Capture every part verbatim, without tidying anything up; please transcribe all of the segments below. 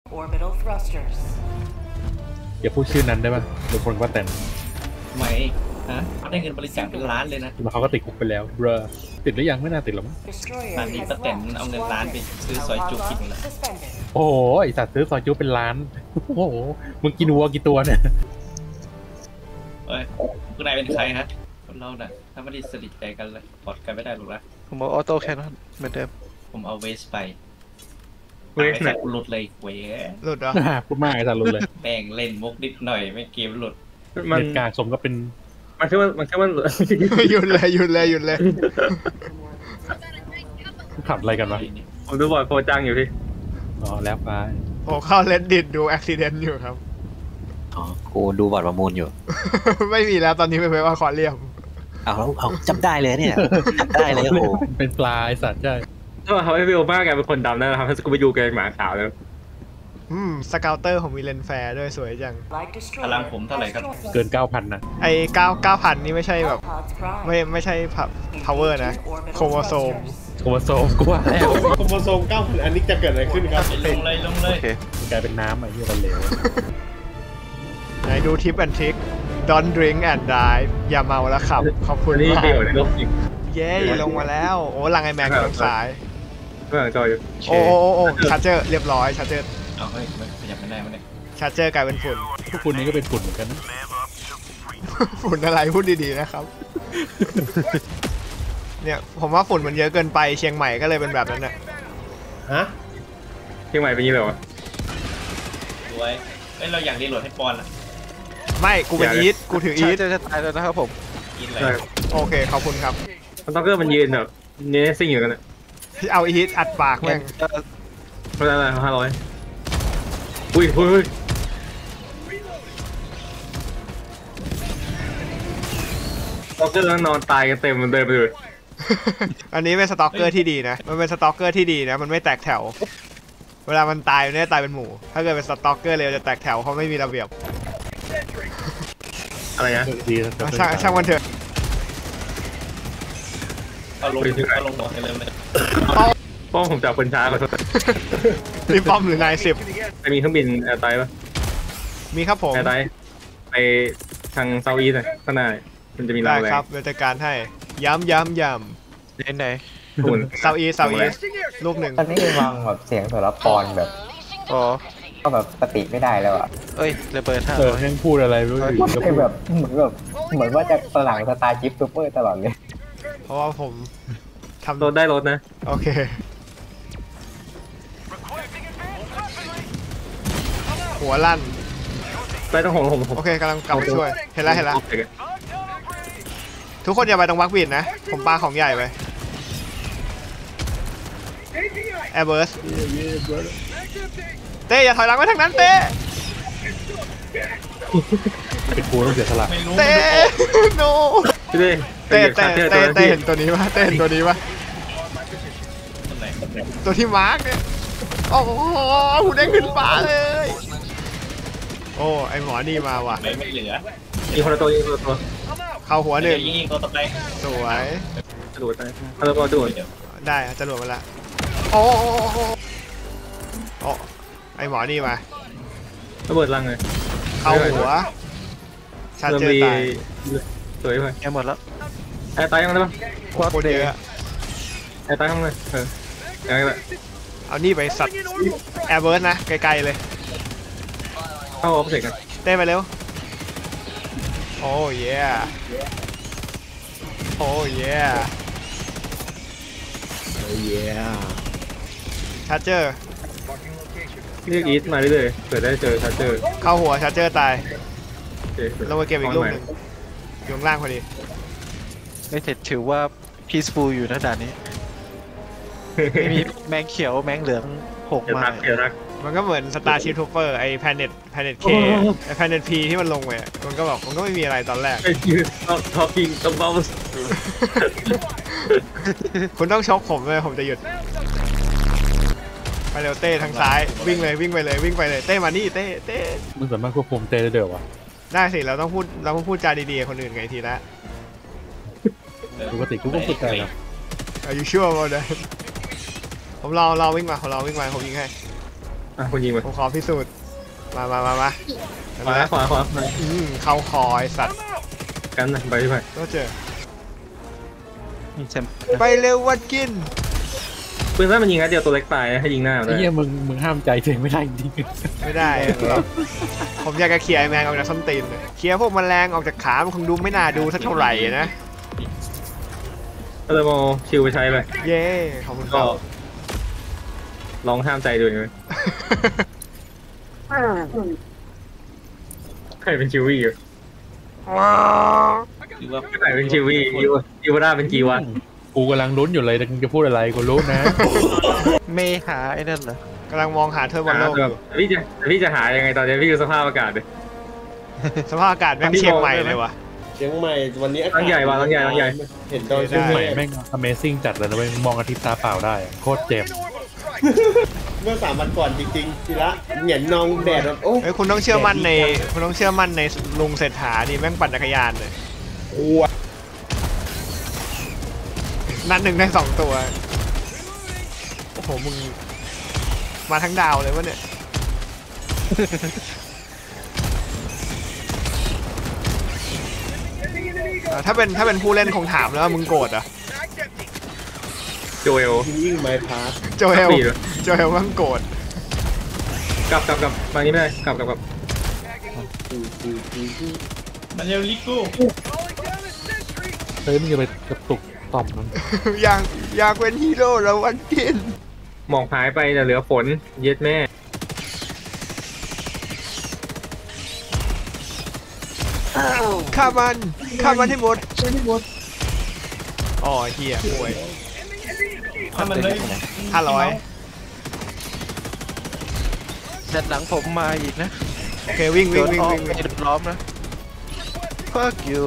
Orbital thrusters อย่าพูดชื่อนั้นได้ป่ะหรือคนว่าแต่ไม่ฮะได้เงินบริจาคเป็นล้านเลยนะแล้วเขาก็ติดคุกไปแล้วเบรอติดหรือยังไม่น่าติดหรอกมั้งตอนนี้ป้าแตนเอาเงินล้านไปซื้อซอยจุกินแล้วโอ้โหไอสัตว์ซื้อซอยจุเป็นล้านโอ้โหมึงกินวัวกี่ตัวเนี่ยเอ้ยคุณนายเป็นใครฮะคนเราน่ะถ้าไม่ได้สนิทใจกันเลยปลอดกันไม่ได้หรอกนะผมเอาออโต้แคนนอนเหมือนเดิมผมเอาเวสไปเวสไหนหลุดเลยเวสหลุดเหรอพูดมากไอ้สัตว์หลุดเลยแม่งเล่นมุกนิดหน่อยไม่เกมหลุดมันกลางสมก็เป็นมันแค่ว่ามันแค่ว่าหยุดเลยหยุดเลยหยุดเลยขับอะไรกันวะผมดูบอร์ดโคจังอยู่พี่อ๋อแล้วไปผมเข้าเลดดิดดูอุบิเหตุอยู่ครับอ๋อกูดูบอร์ดประมูลอยู่ไม่มีแล้วตอนนี้เป็นเว็บอะควาเรียมเอาเอาจำได้เลยเนี่ยจำได้เลยโอ้เป็นปลาไอสัตว์ใช่ถ้าเขาให้วิวมากแกเป็นคนดำแล้วทำให้สกูไปดูแกหมาขาวแล้วอืมสเกลเตอร์ของมีเลนแฟร์ด้วยสวยจังพลังผมเท่าไหร่ครับเกินเก้าพันนะไอ้เก้าเก้าพันนี่ไม่ใช่แบบไม่ไม่ใช่พาวเวอร์นะโครโมโซมโครโมโซมกูว่าแล้วโครโมโซมเก้าพันอันนี้จะเกิดอะไรขึ้นครับลงเลยลงเลยกลายเป็นน้ำไอ้ที่มันเหลวไหนดูทิปแอนทริค Don't drink and drive อย่าเมาแล้วขับขอบคุณมากเย้ลงมาแล้วโอ้ลังไอแม็กทางซ้ายเมื่อจอยโอ้โอ้โอ้ชาร์เจอร์เรียบร้อยชาร์เจอร์เอาเฮ้ยขยับไม่ได้ไม่ได้ชาร์เจอร์กลายเป็นฝุ่นพวกคุณนี้ก็เป็นฝุ่นเหมือนกันนะฝุ่นอะไรพูดดีๆนะครับเนี่ยผมว่าฝุ่นมันเยอะเกินไปเชียงใหม่ก็เลยเป็นแบบนั้นน่ะฮะเชียงใหม่เป็นยังไงวะรวยเอ้ยเราอยากรีโหลดให้ปอนอ่ะไม่กูเป็นอีทกูถืออีทจะตายแล้วนะครับผมอีทเลยโอเคขอบคุณครับมันต้องเกิดมันยืนแบบเนื้อซิ่งอยู่กันนะเอาอีทอัดปากแม่งเท่าไหร่ห้าร้อยอุ้ยอุ้ยสต็อกเกอร์นอนตายกันเต็มมันเดินไปเลยอันนี้เป็นสต็อกเกอร์ที่ดีนะมันเป็นสต็อกเกอร์ที่ดีนะมันไม่แตกแถวเวลามันตายมันไม่ได้ตายเป็นหมู่ถ้าเกิดเป็นสต็อกเกอร์เลยจะแตกแถวเขาไม่มีระเบียบอะไรนะช่างช่างมันเถอะเอาลงเอาลงหมดเลยเลยป้อมผมจับคนช้าขอโทษนี่ป้อมหรือนายสิบมีเครื่องบินแอร์ไตปะมีครับผมแอร์ไตไปทางเซาท์อีสต์ข้างหน้ามันจะมีเราแรงครับเดี๋ยวจัดการให้ย้ำย้ำย้ำเล่นไหนเซาท์อีสต์เซาท์อีสต์ลูกหนึ่งตอนนี้วางแบบเสียงโสรพรแบบอ๋อก็แบบสติไม่ได้แล้วอ่ะเอ้ยระเบิดท่าเออยังพูดอะไรไม่รู้ก็แบบเหมือนแบบเหมือนว่าจะสลังสตาร์จิปซูเปอร์ตลอดเลยเพราะว่าผมทำรถได้รถนะโอเคหัวลั่นไปตรงของผมโอเคกำลังกลับไปช่วยเห็นแล้วเห็นแล้วทุกคนอย่าไปตรงวักบินนะผมปาของใหญ่ไปแอร์เบิร์สเต้อย่าถอยหลังไปทางนั้นเต้เป็นกูต้องเสียสละเต้โนเต้เต้เต้เต้เต้เห็นตัวนี้ปะเต้เห็นตัวนี้ปะตัวที่มาร์กเนี่ยโอ้โหหูได้ขึ้นฟ้าเลยโอ้ไอหมอนี่มาว่ะไม่ไม่เหลือมีคนละตัวอีกคนละตัวเข้าหัวหนึ่งยิงยิงตัวต่อไปสวยจรวดไปเอาตัวจรวดได้จรวดมาละโอ้โอ้ไอหมอนี่มาระเบิดรังเลยเข้าหัวชาเจอตายสวยไปแกหมดแล้วแอร์ตายยังไงบ้างคว้าโคเดะแอร์ตายยังไงเออยังไงแบบเอานี่ไปสัตว์แอร์เบิร์สนะไกลๆเลยเข้าออฟเสร็จกันเต้ไปเร็วโอ้ยโอ้ยโอ้ยชาร์เจอร์เรียกอีทมาเรื่อยๆเกิดได้เจอชาร์เจอร์เข้าหัวชาร์เจอร์ตายลงมาเก็บอีกลูกหนึ่งอยู่ข้างล่างพอดีไม่เสร็จถือว่า peaceful อยู่นะด่านนี้ไม่มีแมงเขียวแมงเหลืองหกมามันก็เหมือน Starship Trooper ไอ้ Planet Planet K ไอ้ Planet P ที่มันลงไปมันก็บอกมันก็ไม่มีอะไรตอนแรกไอ้ยืนท็อปปิ้งต้องเบาคุณต้องชกผมเลยผมจะหยุดไปเร็วเต้ทางซ้ายวิ่งเลยวิ่งไปเลยวิ่งไปเลยเต้มานี่เต้เต้มึงสามารถควบคุมเต้ได้เดี๋ยววะได้สิเราต้องพูดเราต้องพูดจาดีๆคนอื่นไงทีละปกติกูก็พูดใจแล้วอายุชั่วโมงเลยผมรอรอวิ่งมาผมรอวิ่งมาผมยิงให้อ่ะคุณยิงมาผมขอพิสูจน์มามามามาขวาขวาขวาอืมเข้าคอไอสัตว์กันนะไปที่ไปก็เจอมีแซมไปเร็ววัดกินปืนนั้นมันยิงนัดเดียวตัวเล็กตายนะให้ยิงหน้าไอ้ได้เหี้ยมึงมึงห้ามใจตัวเองไม่ได้จริงไม่ได้หรอกผมอยากจะเคลียร์ไอ้แมงออกจากส้นตีนเลยเคลียร์พวกแมลงออกจากขามันคงดูไม่น่าดูสักเท่าไหร่นะก็เลยมองชิวไปใช้ไปเย้ขอบคุณคก็รับลองห้ามใจดูเลยใครเป็นชิวี่อยู่หรือว่าใครเป็นชิวี่ยูยูราเป็นกี่วันๆกูกำลังลุ้นอยู่เลยแต่มึงจะพูดอะไรกูรู้นะเมหาไอ้นั่นเหรอกำลังมองหาเธอบอลโลกอยู่พี่จะพี่จะหายังไงตอนนี้พี่ดูสภาพอากาศดิสภาพอากาศแม่งเชียงใหม่เลยว่ะเชียงใหม่วันนี้อากาศตั้งใหญ่ว่ะตั้งใหญ่ตั้งใหญ่เห็นตอนเชียงใหม่เช้าแม่ง Amazing จัดเลยนะเว้ยมองอาทิตย์ตาเปล่าได้อะโคตรเจ็บเมื่อสามวันก่อนจริงๆทีละเหงียนนองแดดแบบโอ้เฮ้ยคุณต้องเชื่อมั่นในคุณต้องเชื่อมั่นในลุงเศรษฐาดิแม่งปั่นจักรยานเลยโหนัดหนึ่งได้สองตัวโอ้โหมึงมาทั้งดาวเลยวะเนี่ย อ่าถ้าเป็นถ้าเป็นผู้เล่นคงถามแล้วว่ามึงโกรธเหรอ่ะโจเอลยิ่งไม้พาสโจเอลปีเลยโจเอลมึงโกรธกลับกลับกลับมานี้ไม่ได้กลับกลับกลับมันเรลลิกูเฮ้ยมึงจะไปกระตุกต่อมมันอยากอยากเป็นฮีโร่แล้ววันกินหมอกหายไปแต่เหลือฝนเย็ดแม่ฆ่ามันฆ่ามันให้หมดอ๋อเฮียป่วยถ้ามันเลยห้าร้อยด้านหลังผมมาอีกนะโอเควิ่งโดวิ่งนวิ่งอ้อมวิ่งไม่โดนล้อมนะ fuck you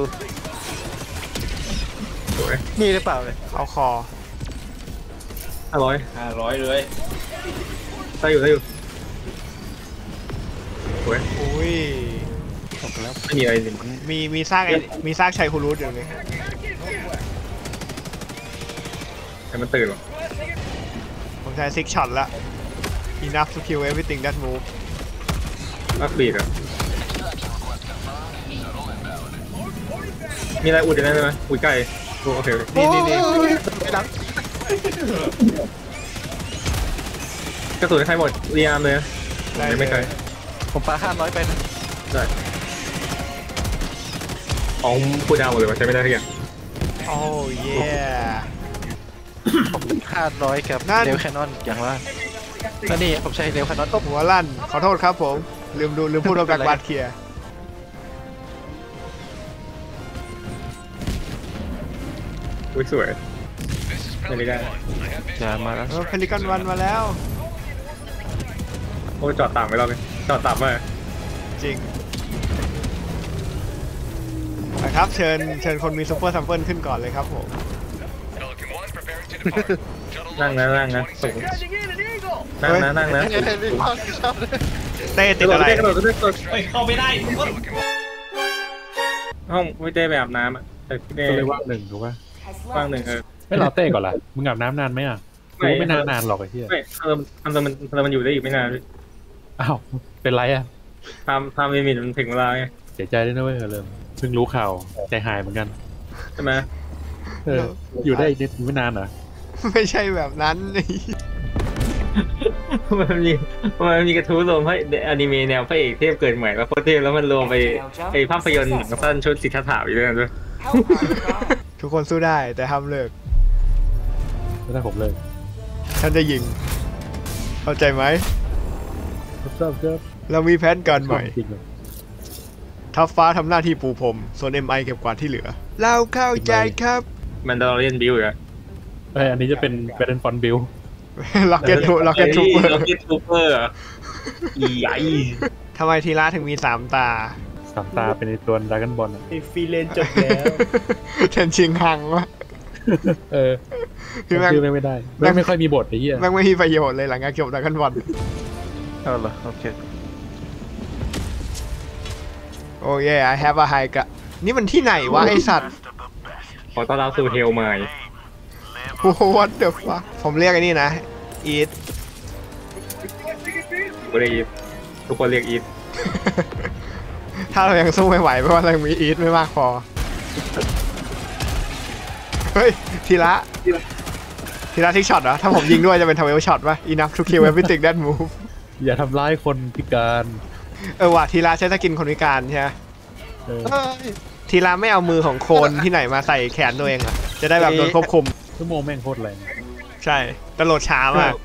สวยนี่หรือเปล่าเลยเอาคอห้าร้อยห้าร้อยเลยได้อยู่ได้อยู่สวยอุ้ยตกแล้วไม่มีอะไรจริงมีมีซากไอ้มีซากชัยคูรุสอยู่นี่แต่มันตื่นหรอผมใช้ซิกช็อตละ enough to kill everything that move อัพบีดอ่ะมีอะไรอุดอยู่นั่นไหมอุดไก่โอเคนี่นี่นี่ไปหลังกระสุนใครหมดเรียมเลยนะได้ไม่ไกลผมปาห้าร้อยไปนะได้ของพูดดาวหมดเลยว่าใช้ไม่ได้ทุกอย่างโอ้เย่ผมห้าร้อยกับนั่นเรลแคนนอนอย่างว่าแล้วนี่ผมใช้เรลแคนนอนหัวลั่น ขอโทษครับผม ลืมดูลืมพูดว่าแบ็กบาร์เคลียร์อุ้ยสวยไม่ได้อย่ามาแล้วเออเพลิกันวันมาแล้วโอ้จอดต่ำไปรอบนึงจอดต่ำมากจริงนะครับเชิญเชิญคนมีซูเปอร์ซัมเปิลขึ้นก่อนเลยครับผมนั่งนะนั่งนะสูงนั่งนะนั่งนะเต้ติดอะไรกระโดดกระโดดกระโดดเฮ้ยเข้าไม่ได้ห้องพี่เต้ไปอาบน้ำอ่ะแต่พี่เต้ก็เลยว่างหนึ่งถูกป่ะว่างหนึ่งเออไม่รอเต้ก่อนล่ะมึงอาบน้ำนานไหมอ่ะกูไม่นานนานหรอกไอ้เหี้ยไม่ทำทำทำมันทำมันอยู่ได้อีกไม่นานอ้าวเป็นไรอ่ะทำทำลิมิตมันถึงเวลาไงเสียใจด้วยนะเว้ยเริ่มเพิ่งรู้ข่าวใจหายเหมือนกันใช่ไหมเอออยู่ได้นิดไม่นานเหรอไม่ใช่แบบนั้นมันมีมันมีกระทู้รวมให้อนิเมะแนวพระเอกเทพเกิดใหม่แล้วโคตรเทพแล้วมันรวมไปไอภาพยนตร์หนังสั้นชุดสิทธัตถะอยู่ด้วยกันด้วยทุกคนสู้ได้แต่ห้ามเลิกไม่ได้ผมเลยฉันจะยิง เข้าใจไหมเจ้าเจ้าเรามีแผนการใหม่จริงเลยทัพฟ้าทำหน้าที่ปูพรมส่วน เอ็ม ไอ เก็บกวาดที่เหลือ เราเข้าใจครับมันดอลเลียนบิวอยู่อะเอ้ยอันนี้จะเป็นเป็นฟอนบิลล็อกเก็ตทูล็อกเก็ตทูเปอร์ล็อกเก็ตทูเปอร์อีใหญ่ทำไมทีละถึงมีสามตาสามตาเป็นในตัวดราก้อนบอลไอ้ฟรีเลนจบแล้วเทนชิงฮังวะเออพี่แม่งชื่อแม่งไม่ได้แม่งไม่ค่อยมีบทไอ้เหี้ยแม่งไม่มีประโยชน์เลยหลังจากจบดรากันบอลเอาเหรอโอเคโอ้ย I have a high กะนี่มันที่ไหนวะไอสัตว์ขอต้อนรับสู่เฮลไมล์ What the fuck ผมเรียกไอ้นี่นะ eat กูเรียกอีททุกคนเรียกอีทถ้าเรายังสู้ไม่ไหวเพราะว่าเรามีอีทไม่มากพอ เฮ้ย ทีละ ทีละทิกช็อตเหรอ ถ้าผมยิงด้วยจะเป็นทาวเวลช็อตป่ะ enough to kill everything that move อย่าทำร้ายคนพิการเออว่ะทีละใช้สกินคนพิการใช่ไหมเออทีละไม่เอามือของโคนที่ไหนมาใส่แขนตัวเองอะจะได้แบบโดนควบคุมชั่วโมงแม่งโคตรแรงใช่แต่โหลดช้ามาก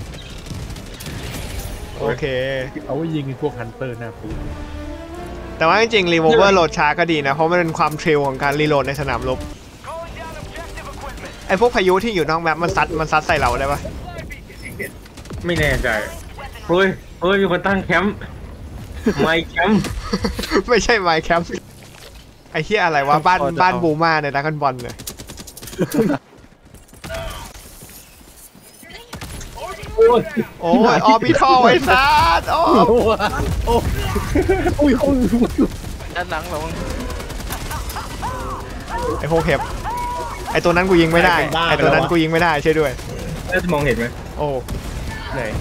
โอเคเอาไว้ยิงไอ้พวกฮันเตอร์หน้าปืนแต่ว่าจริงๆรีโวเวอร์โหลดช้าก็ดีนะ เพราะมันเป็นความทริลของการรีโหลดในสนามรบ ไอพวกพายุที่อยู่นอกแมปมันซัดมันซัดใส่เราได้ปะไม่แน่ใจเฮ้ยเฮ้ยมีคนตั้งแคมป์ไมค์แคมป์ไม่ใช่ไมค์แคมป์ไอเฮียอะไรวะ บ้านบ้านบูมาในดักกันบอลเนี่ยโอ้ยโอ้ยออร์บิทัลไอ้สัสโอ้โอ้โอ้ยโอ้ยด้านหลังเราไอพวกเห็บไอตัวนั้นกูยิงไม่ได้ ไอตัวนั้นกูยิงไม่ได้ช่วยด้วยน่าจะมองเห็นไหมโอ้ไหน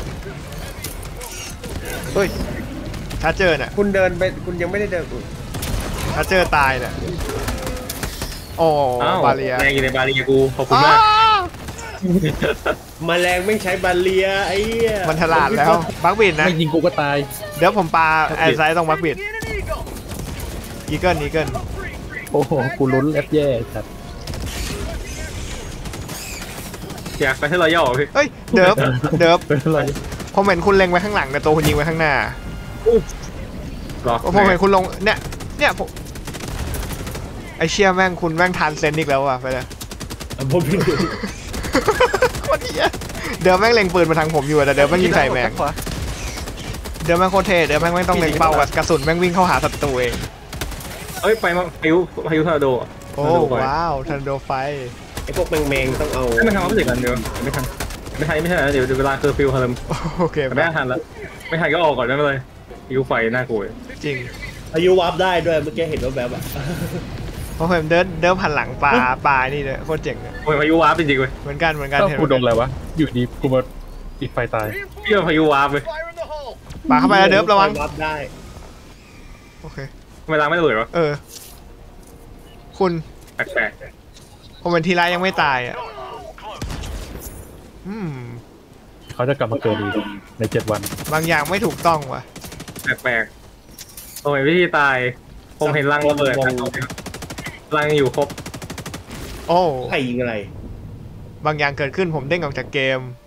เฮ้ยชาร์เจอร์น่ะคุณเดินไปคุณยังไม่ได้เดินอุ๊ยชาร์เจอร์ตายน่ะโอ้อ้าวบาเลียแรงอยู่ในบาเรียกูขอบคุณมากแมลงไม่ใช้บาเลียไอ้เหี้ยมันฉลาดแล้วบักบิดนะไม่ยิงกูก็ตายเดี๋ยวผมปาแอนไซด์ตรงบักบิดอีเกิลอีเกิลโอ้โหกูลุ้นแอบแย่สัตว์อยากไปที่รอยย่อพี่เฮ้ยเดิร์ฟเดิร์ฟเป็นอะไรผมเห็นคุณเล็งไว้ข้างหลังแต่ตัวคุณยิงไว้ข้างหน้าหรอผมเห็นคุณลงเนี่ยเนี่ยผมไอเชียแม่งคุณแม่งทานเซนอีกแล้วอ่ะไปเลยผมพี่ดูโคตรเหี้ยเดิร์ฟแม่งเล็งปืนมาทางผมอยู่อะแต่เดิร์ฟแม่งยิงใส่แม่งเดิร์ฟแม่งโคตรเท่เดิร์ฟแม่งไม่ต้องเล็งเป้าอะกระสุนแม่งวิ่งเข้าหาศัตรูเองเอ้ยไปมาพายุพายุทอร์นาโดโอ้ว้าวทันโดไฟไอ้พวกแมงๆต้องเอาให้มันทำความรู้สึกกันเดี๋ยวไม่ทันไม่ทันไม่ทันเดี๋ยวเวลาเคอร์ฟิวเฮิร์มโอเคไม่ทันแล้วไม่ทันก็ออกก่อนไม่เป็นไรพายุไฟน่ากลัวจริงอายุวาร์ปได้ด้วยเมื่อกี้เห็นว่าแบบอะเพราะผมเดินเดินผ่านหลังปลาปลานี่เลยโคตรเจ๋งอะโอ้ยพายุวาร์ปจริงๆเว้ยเหมือนกันเหมือนกันก็เห็นกูโดนอะไรวะ อยู่ดีกูมาปิดไฟตายพี่ว่าพายุวาร์ปเว้ยปลาเข้าไปแล้วเดิร์ฟระวังวาร์ปได้โอเคเวลาไม่เลยเหรอเออ คุณแปลกผมเป็นทีไรยังไม่ตายอ่ะอืมเขาจะกลับมาเกิดอีกในเจ็ดวันบางอย่างไม่ถูกต้องว่ะๆแปลกๆโอ้ยวิธีตายผมเห็นรังระเบิดรังอยู่ครบโอ้ใครยิงอะไรบางอย่างเกิดขึ้นผมเด้งออกจากเกม